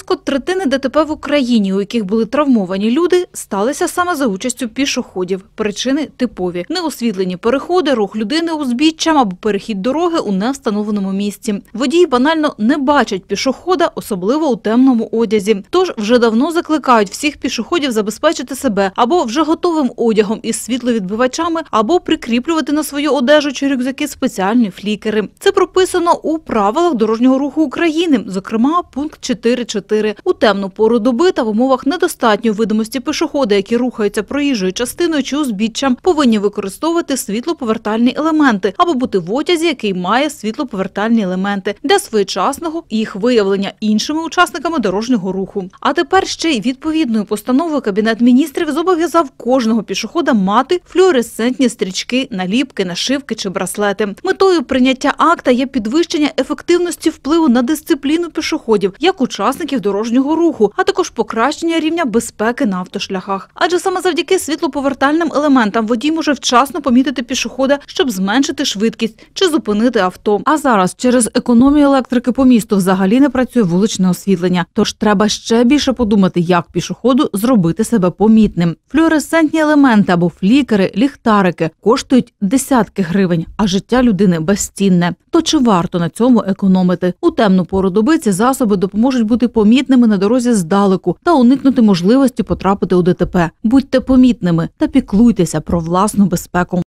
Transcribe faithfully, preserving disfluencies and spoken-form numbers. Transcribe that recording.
Близько третини ДТП в Україні, у яких були травмовані люди, сталися саме за участю пішоходів. Причини типові – неосвітлені переходи, рух людини узбіччям або перехід дороги у невстановленому місці. Водії банально не бачать пішохода, особливо у темному одязі. Тож вже давно закликають всіх пішоходів забезпечити себе або вже готовим одягом із світловідбивачами, або прикріплювати на свою одежу чи рюкзаки спеціальні флікери. Це прописано у правилах дорожнього руху України, зокрема пункт чотири чотири. У темну пору доби та в умовах недостатньої видимості пішоходи, які рухаються проїжджою частиною чи узбіччям, повинні використовувати світлоповертальні елементи або бути в одязі, який має світлоповертальні елементи, для своєчасного їх виявлення іншими учасниками дорожнього руху. А тепер ще й відповідною постановою Кабінет міністрів зобов'язав кожного пішохода мати флуоресцентні стрічки, наліпки, нашивки чи браслети. Метою прийняття акта є підвищення ефективності впливу на дисципліну пішоходів, як учасників дорожнього руху, а також покращення рівня безпеки на автошляхах. Адже саме завдяки світлоповертальним елементам водій може вчасно помітити пішохода, щоб зменшити швидкість чи зупинити авто. А зараз через економію електрики по місту взагалі не працює вуличне освітлення. Тож треба ще більше подумати, як пішоходу зробити себе помітним. Флуоресцентні елементи або флікери, ліхтарики коштують десятки гривень, а життя людини безцінне. То чи варто на цьому економити? У темну пору доби ці засоби допоможуть бути помітними на дорозі здалеку та уникнути можливості потрапити у ДТП. Будьте помітними та піклуйтеся про власну безпеку.